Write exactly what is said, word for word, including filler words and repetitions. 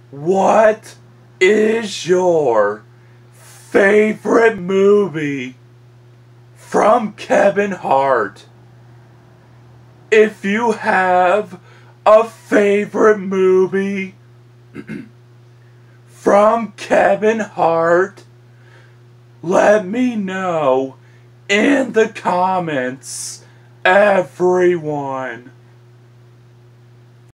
What is your favorite movie from Kevin Hart? If you have a favorite movie from Kevin Hart, let me know in the comments, everyone.